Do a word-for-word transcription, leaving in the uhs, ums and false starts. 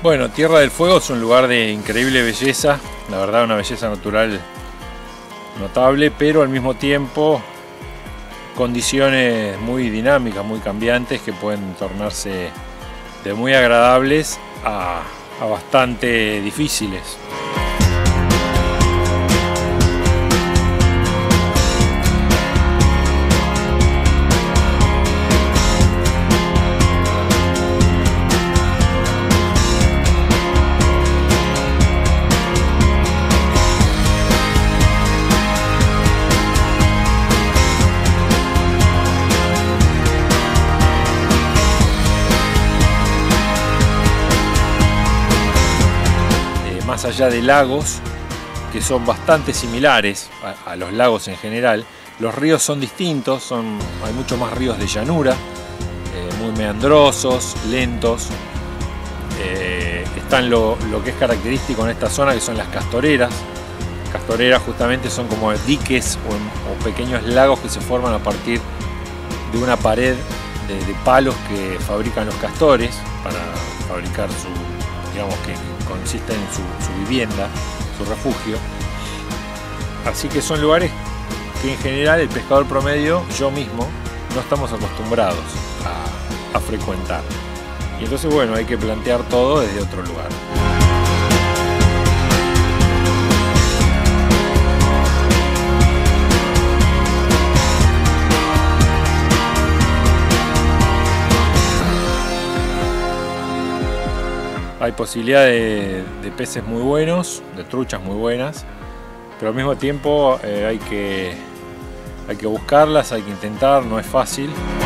Bueno, Tierra del Fuego es un lugar de increíble belleza, la verdad una belleza natural notable, pero al mismo tiempo condiciones muy dinámicas, muy cambiantes, que pueden tornarse de muy agradables a, a bastante difíciles. Más allá de lagos, que son bastante similares a, a los lagos en general, los ríos son distintos, son, hay muchos más ríos de llanura, eh, muy meandrosos, lentos. Eh, están lo, lo que es característico en esta zona, que son las castoreras. Castoreras justamente son como diques o, o pequeños lagos que se forman a partir de una pared de, de palos que fabrican los castores para fabricar su, digamos que consiste en su, su vivienda, su refugio. Así que son lugares que en general el pescador promedio, yo mismo, no estamos acostumbrados a, a frecuentar. Y entonces bueno, hay que plantear todo desde otro lugar. Hay posibilidad de, de peces muy buenos, de truchas muy buenas, pero al mismo tiempo eh, hay que, hay que buscarlas, hay que intentar, no es fácil.